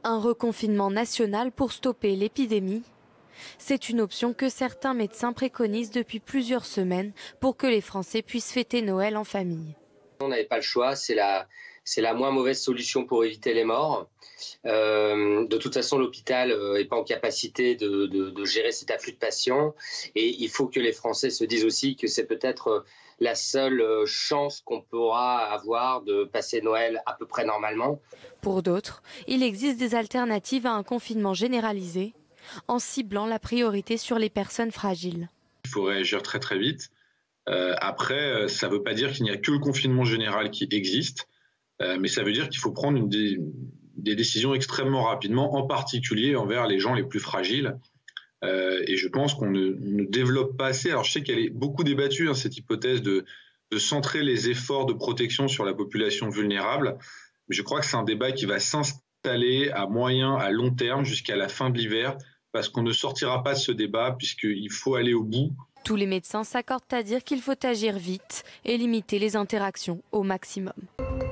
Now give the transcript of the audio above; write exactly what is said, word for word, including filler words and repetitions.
Un reconfinement national pour stopper l'épidémie. C'est une option que certains médecins préconisent depuis plusieurs semaines pour que les Français puissent fêter Noël en famille. On n'avait pas le choix, c'est la, c'est la moins mauvaise solution pour éviter les morts. Euh, de toute façon, l'hôpital n'est pas en capacité de, de, de gérer cet afflux de patients. Et il faut que les Français se disent aussi que c'est peut-être la seule chance qu'on pourra avoir de passer Noël à peu près normalement. Pour d'autres, il existe des alternatives à un confinement généralisé, en ciblant la priorité sur les personnes fragiles. Il faut réagir très très vite. Euh, après, ça ne veut pas dire qu'il n'y a que le confinement général qui existe, euh, mais ça veut dire qu'il faut prendre une des, des décisions extrêmement rapidement, en particulier envers les gens les plus fragiles. Euh, et je pense qu'on ne, ne développe pas assez. Alors je sais qu'elle est beaucoup débattue, hein, cette hypothèse de, de centrer les efforts de protection sur la population vulnérable. Mais je crois que c'est un débat qui va s'installer à moyen, à long terme, jusqu'à la fin de l'hiver, parce qu'on ne sortira pas de ce débat, puisqu'il faut aller au bout. Tous les médecins s'accordent à dire qu'il faut agir vite et limiter les interactions au maximum.